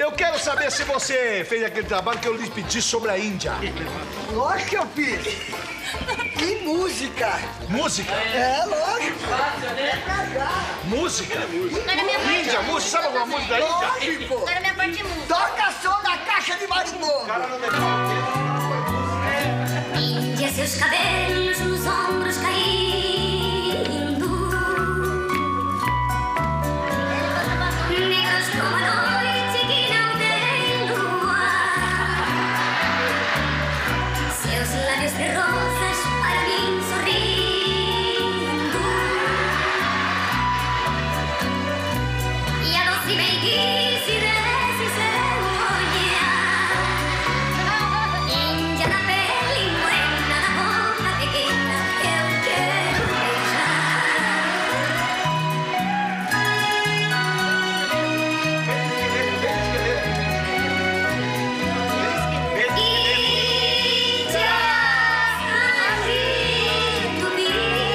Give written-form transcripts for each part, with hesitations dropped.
Eu quero saber se você fez aquele trabalho que eu lhe pedi sobre a Índia. Lógico que eu fiz. E música. Música? É, lógico. Música? Agora minha parte. Índia, música. Sabe alguma música da Índia? Lógico. Agora minha parte de música. Toca som na caixa de marimbondo. Índia, seus cabelos nos ombros caindo, negros como a noite que não tem lua, seus lábios de rosas para mim sorrindo, e a doce meiguice desse seu olhar. Índia da pele morena, da boca pequena, eu quero beijar. Índia, ali tu vi,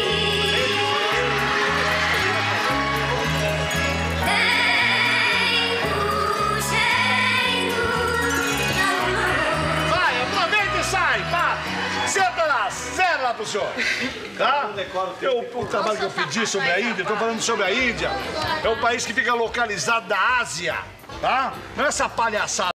tem o cheiro da flor. Vai, aproveita e sai, pá! Senta lá pro senhor. Tá? O trabalho que eu pedi sobre a Índia, eu tô falando sobre a Índia. É um país que fica localizado na Ásia, tá? Não é essa palhaçada.